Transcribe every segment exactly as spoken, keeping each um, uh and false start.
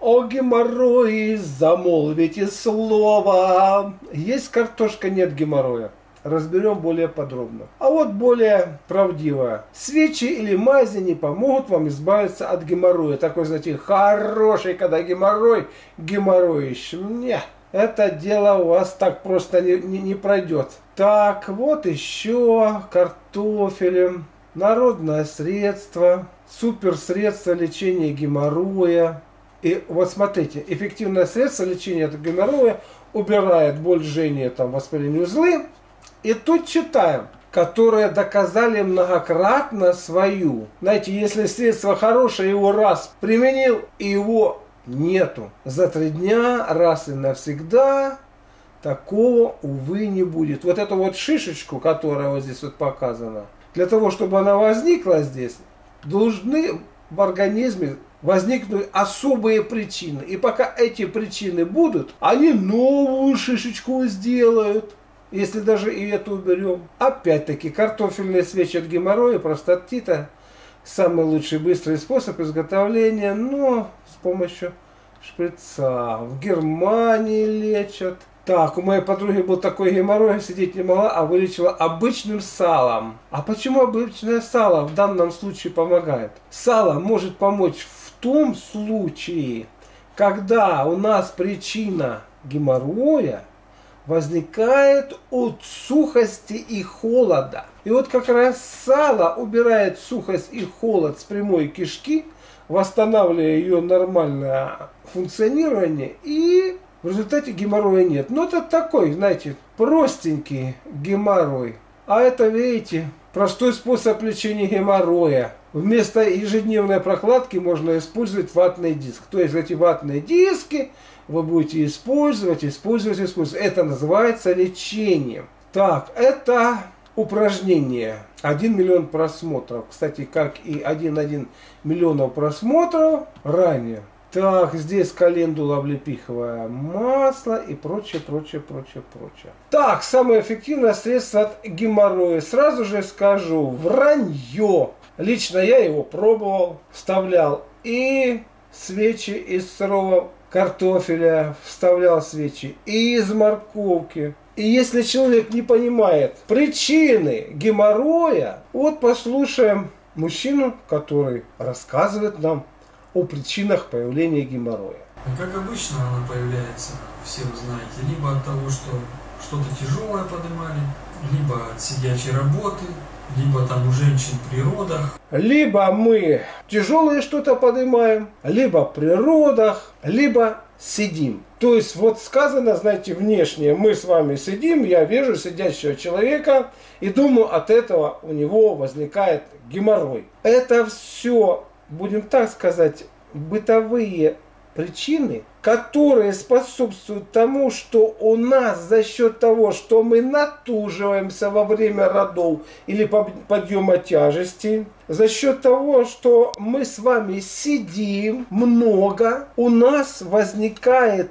О геморрое замолвите слово. Есть картошка, нет геморроя. Разберем более подробно. А вот более правдивое. Свечи или мази не помогут вам избавиться от геморроя. Такой, знаете, хороший, когда геморрой, геморроище. Не, это дело у вас так просто не, не, не пройдет. Так, вот еще картофелем. Народное средство. Суперсредство лечения геморроя. И вот смотрите, эффективное средство лечения от геморроя убирает боль, жжение, там, воспаление узлы. И тут читаем, которые доказали многократно свою. Знаете, если средство хорошее, его раз применил, и его нету. За три дня, раз и навсегда, такого, увы, не будет. Вот эту вот шишечку, которая вот здесь вот показана, для того, чтобы она возникла здесь, должны в организме возникнут особые причины. И пока эти причины будут, они новую шишечку сделают. Если даже и эту уберем. Опять-таки, картофельные свечи от геморроя, простатита. Самый лучший быстрый способ изготовления, но с помощью шприца. В Германии лечат. Так, у моей подруги был такой геморрой, сидеть не могла, а вылечила обычным салом. А почему обычное сало в данном случае помогает? Сало может помочь в том случае, когда у нас причина геморроя возникает от сухости и холода. И вот как раз сало убирает сухость и холод с прямой кишки, восстанавливая ее нормальное функционирование, и в результате геморроя нет. Но это такой, знаете, простенький геморрой. А это, видите, простой способ лечения геморроя. Вместо ежедневной прокладки можно использовать ватный диск. То есть эти ватные диски вы будете использовать, использовать, использовать. Это называется лечением. Так, это упражнение. один миллион просмотров. Кстати, как и один целых одна десятая миллиона просмотров ранее. Так, здесь календула, облепиховое масло и прочее, прочее, прочее, прочее. Так, самое эффективное средство от геморроя. Сразу же скажу, вранье. Лично я его пробовал, вставлял и свечи из сырого картофеля, вставлял свечи и из морковки. И если человек не понимает причины геморроя, вот послушаем мужчину, который рассказывает нам о причинах появления геморроя. Как обычно она появляется, все вы знаете, либо от того, что что-то тяжелое поднимали, либо от сидячей работы, либо там у женщин при родах. Либо мы тяжелое что-то поднимаем, либо при родах, либо сидим. То есть вот сказано, знаете, внешне, мы с вами сидим, я вижу сидящего человека и думаю, от этого у него возникает геморрой. Это все, будем так сказать, бытовые причины, которые способствуют тому, что у нас за счет того, что мы натуживаемся во время родов или подъема тяжести, за счет того, что мы с вами сидим много, у нас возникает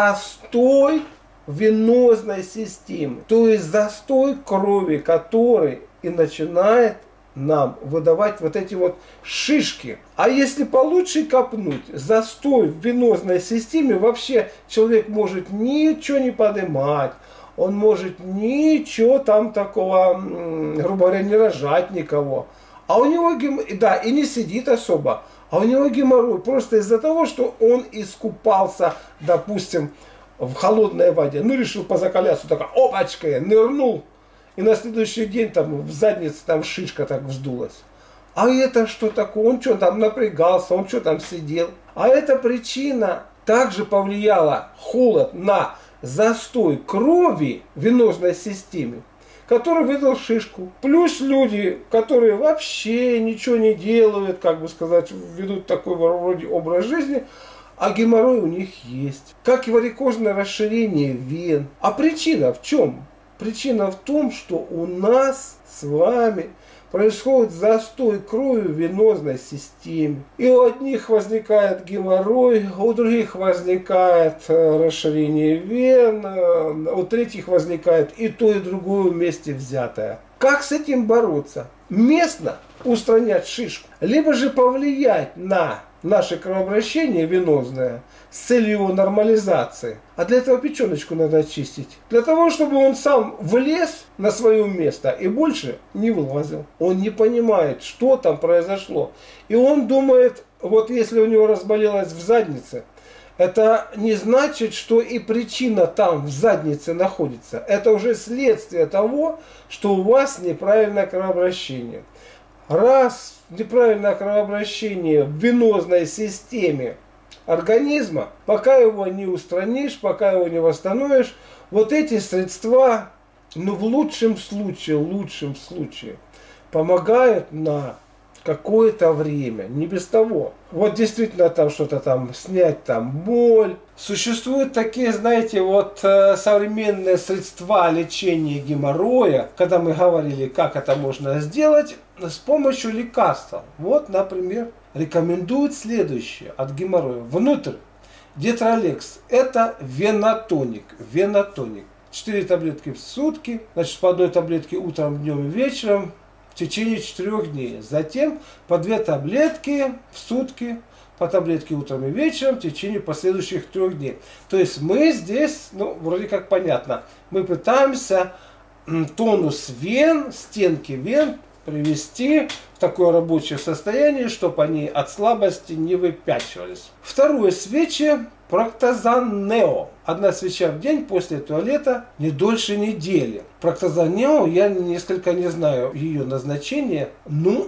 застой венозной системы, то есть застой крови, который и начинает нам выдавать вот эти вот шишки. А если получше копнуть, застой в венозной системе, вообще человек может ничего не поднимать, он может ничего там такого, грубо говоря, не рожать никого. А у него, да, и не сидит особо, а у него геморрой просто из-за того, что он искупался, допустим, в холодной воде. Ну, решил позакаляться, такая, опачка, нырнул. И на следующий день там в заднице там шишка так вздулась. А это что такое? Он что там напрягался, он что там сидел? А эта причина также повлияла, холод, на застой крови в венозной системе, который выдал шишку. Плюс люди, которые вообще ничего не делают, как бы сказать, ведут такой вроде образ жизни, а геморрой у них есть. Как и варикозное расширение вен. А причина в чем? Причина в том, что у нас с вами происходит застой крови в венозной системе. И у одних возникает геморрой, у других возникает расширение вен, у третьих возникает и то, и другое вместе взятое. Как с этим бороться? Местно устранять шишку, либо же повлиять на наше кровообращение венозное с целью его нормализации. А для этого печеночку надо очистить. Для того, чтобы он сам влез на свое место и больше не вылазил. Он не понимает, что там произошло. И он думает, вот если у него разболелось в заднице, это не значит, что и причина там в заднице находится. Это уже следствие того, что у вас неправильное кровообращение. Раз неправильное кровообращение в венозной системе организма, пока его не устранишь, пока его не восстановишь, вот эти средства, ну в лучшем случае, в лучшем случае, помогают на какое-то время, не без того. Вот действительно там что-то там снять, там боль. Существуют такие, знаете, вот э, современные средства лечения геморроя, когда мы говорили, как это можно сделать с помощью лекарства. Вот, например, рекомендуют следующее от геморроя. Внутрь Детролекс. Это венотоник. Венотоник. четыре таблетки в сутки. Значит, по одной таблетке утром, днем и вечером. В течение четырех дней. Затем по две таблетки в сутки, по таблетке утром и вечером в течение последующих трех дней. То есть мы здесь, ну, вроде как понятно, мы пытаемся тонус вен, стенки вен привести в такое рабочее состояние, чтобы они от слабости не выпячивались. Второе, свечи Проктозан Нео. Одна свеча в день после туалета не дольше недели. Проктозан Нео, я несколько не знаю ее назначение. Ну,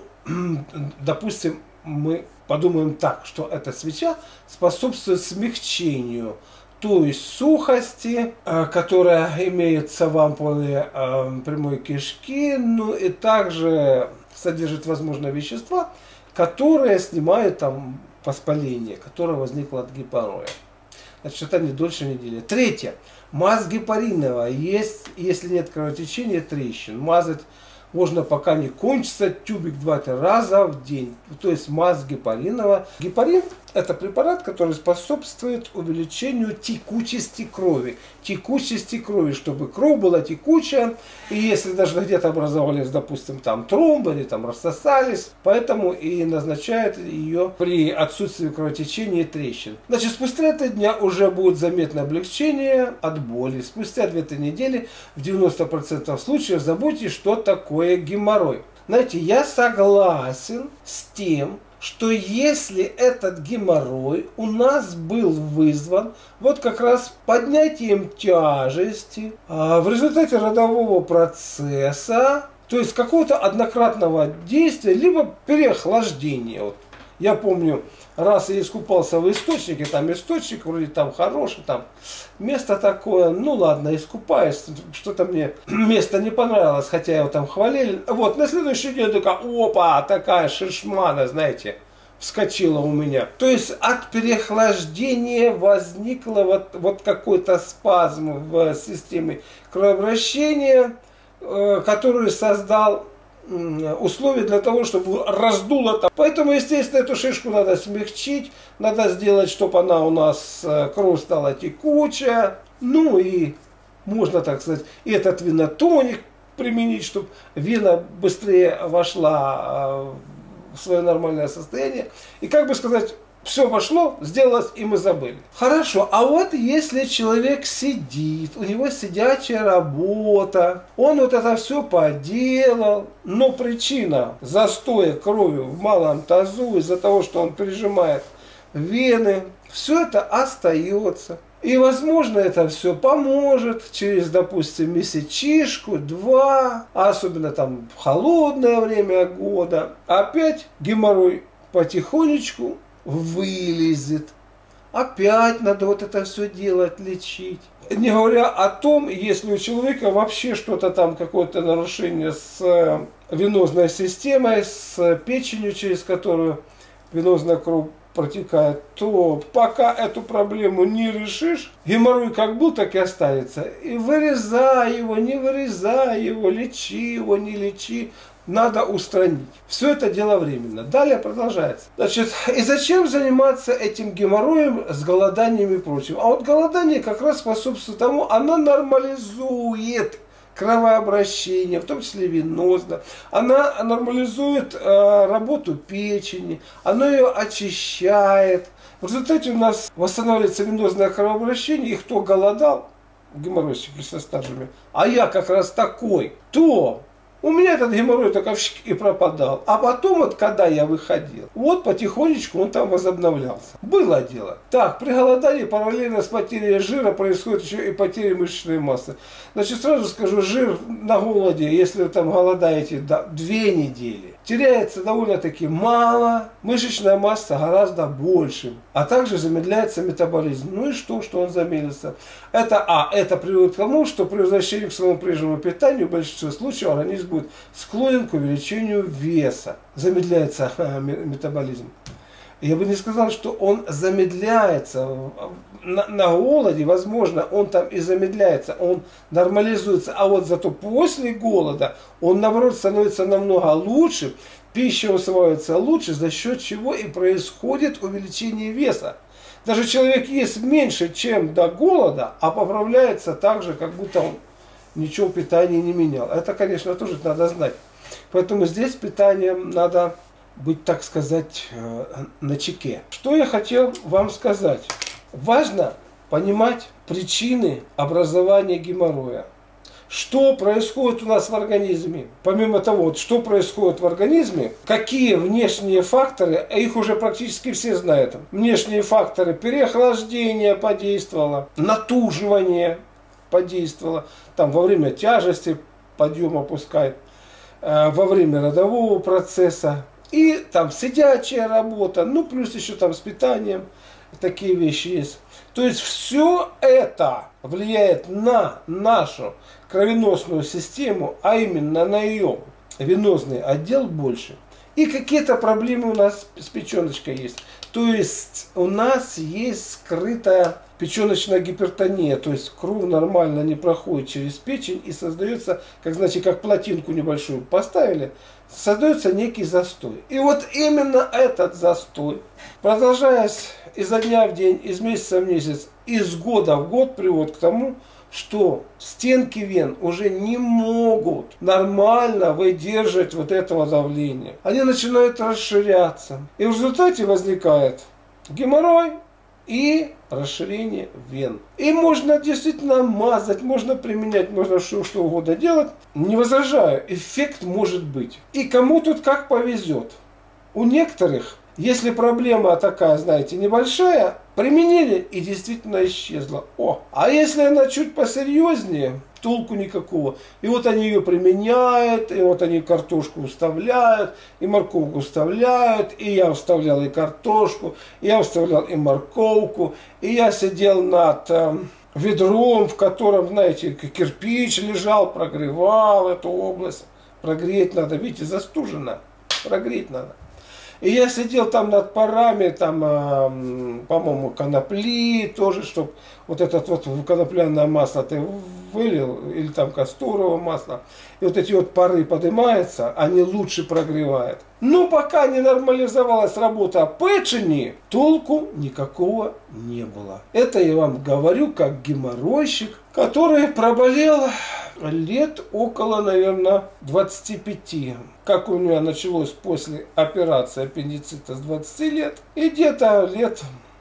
допустим, мы подумаем так, что эта свеча способствует смягчению, то есть сухости, которая имеется в ампуле прямой кишки, ну и также содержит, возможно, вещества, которые снимают там воспаление, которое возникло от геморроя. Значит, это не дольше недели. Третье. Мазь гепариновая. Есть, если нет кровотечения, трещин. Мазать можно, пока не кончится, тюбик два-три раза в день. То есть мазь гепариновая. Гепарин – это препарат, который способствует увеличению текучести крови. Текучести крови, чтобы кровь была текучая. И если даже где-то образовались, допустим, там тромбы или там рассосались, поэтому и назначают ее при отсутствии кровотечения и трещин. Значит, спустя три дня уже будет заметное облегчение от боли. Спустя две-три недели в девяноста процентах случаев забудьте, что такое геморрой. Знаете, я согласен с тем, что если этот геморрой у нас был вызван вот как раз поднятием тяжести а в результате родового процесса, то есть какого-то однократного действия, либо переохлаждения. Вот. Я помню, раз я искупался в источнике, там источник вроде там хороший, там место такое, ну ладно, искупаюсь, что-то мне место не понравилось, хотя его там хвалили. Вот, на следующий день такая, опа, такая шишмана, знаете, вскочила у меня. То есть от переохлаждения возникло вот, вот какой-то спазм в системе кровообращения, э, который создал условия для того, чтобы раздуло там. Поэтому, естественно, эту шишку надо смягчить, надо сделать, чтобы она у нас, кровь стала текучая. Ну и можно, так сказать, и этот венотоник применить, чтобы вена быстрее вошла в свое нормальное состояние. И, как бы сказать, все вошло, сделалось, и мы забыли. Хорошо, а вот если человек сидит, у него сидячая работа, он вот это все поделал, но причина застоя крови в малом тазу из-за того, что он прижимает вены, все это остается. И, возможно, это все поможет через, допустим, месячишку, два, а особенно там в холодное время года. Опять геморрой потихонечку вылезет. Опять надо вот это все делать, лечить. Не говоря о том, если у человека вообще что-то там, какое-то нарушение с венозной системой, с печенью, через которую венозная кровь протекает, то пока эту проблему не решишь, геморрой как был, так и останется. И вырезай его, не вырезай его, лечи его, не лечи. Надо устранить. Все это дело временно. Далее продолжается. Значит, и зачем заниматься этим геморроем с голоданием и прочим? А вот голодание как раз способствует тому, оно нормализует кровообращение, в том числе венозно. Она нормализует э, работу печени, она ее очищает. В результате у нас восстанавливается венозное кровообращение, и кто голодал, геморройщики со стажами, а я как раз такой, то у меня этот геморрой только и пропадал. А потом, вот когда я выходил, вот потихонечку он там возобновлялся. Было дело. Так, при голодании параллельно с потерей жира происходит еще и потеря мышечной массы. Значит, сразу скажу, жир на голоде, если вы там голодаете да, две недели, теряется довольно-таки мало, мышечная масса гораздо больше, а также замедляется метаболизм. Ну и что, что он замедлится? Это, а, это приводит к тому, что при возвращении к своему прежнему питанию в большинстве случаев организм будет склонен к увеличению веса. Замедляется а, метаболизм. Я бы не сказал, что он замедляется. На, на голоде, возможно, он там и замедляется, он нормализуется. А вот зато после голода он, наоборот, становится намного лучше. Пища усваивается лучше, за счет чего и происходит увеличение веса. Даже человек ест меньше, чем до голода, а поправляется так же, как будто он ничего в питании не менял. Это, конечно, тоже надо знать. Поэтому здесь питанием надо быть, так сказать, начеке. Что я хотел вам сказать? Важно понимать причины образования геморроя. Что происходит у нас в организме? Помимо того, вот, что происходит в организме, какие внешние факторы, их уже практически все знают. Внешние факторы: переохлаждение подействовало, натуживание подействовало, там во время тяжести подъем опускает, э, во время родового процесса, и там сидячая работа, ну плюс еще там с питанием, такие вещи есть. То есть все это влияет на нашу кровеносную систему, а именно на ее венозный отдел больше. И какие-то проблемы у нас с печеночкой есть. То есть у нас есть скрытая печеночная гипертония, то есть кровь нормально не проходит через печень и создается, как значит, как плотинку небольшую поставили, создается некий застой. И вот именно этот застой, продолжаясь изо дня в день, из месяца в месяц, из года в год, приводит к тому, что стенки вен уже не могут нормально выдерживать вот этого давления. Они начинают расширяться. И в результате возникает геморрой и расширение вен. И можно действительно мазать, можно применять, можно что, что угодно делать. Не возражаю, эффект может быть. И кому тут как повезет. У некоторых, если проблема такая, знаете, небольшая, применили и действительно исчезла. О, а если она чуть посерьезнее, толку никакого. И вот они ее применяют, и вот они картошку вставляют, и морковку вставляют, и я вставлял и картошку, и я вставлял и морковку, и я сидел над э, ведром, в котором, знаете, кирпич лежал, прогревал эту область. Прогреть надо, видите, застужено, прогреть надо. И я сидел там над парами, там, э, по-моему, конопли тоже, чтобы вот этот вот конопляное масло ты вылил, или там касторовое масло, и вот эти вот пары поднимаются, они лучше прогревают. Но пока не нормализовалась работа печени, толку никакого не было. Это я вам говорю как геморройщик, который проболел лет около, наверное, двадцати пяти. Как у меня началось после операции аппендицита с двадцати лет. И где-то лет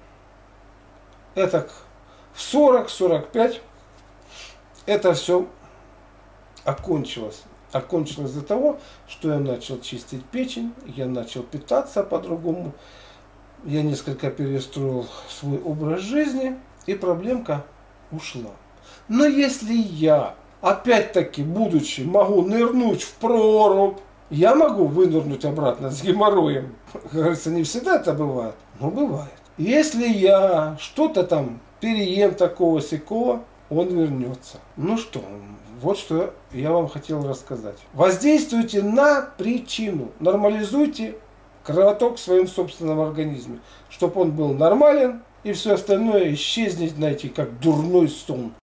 это в сорок — сорок пять это все окончилось. Окончилось из-за того, что я начал чистить печень, я начал питаться по-другому. Я несколько перестроил свой образ жизни, и проблемка ушла. Но если я, опять-таки, будучи, могу нырнуть в прорубь, я могу вынырнуть обратно с геморроем. Как говорится, не всегда это бывает, но бывает. Если я что-то там переем такого-сякого, он вернется. Ну что, вот что я вам хотел рассказать. Воздействуйте на причину. Нормализуйте кровоток в своем собственном организме, чтобы он был нормален, и все остальное исчезнет, знаете, как дурной сон.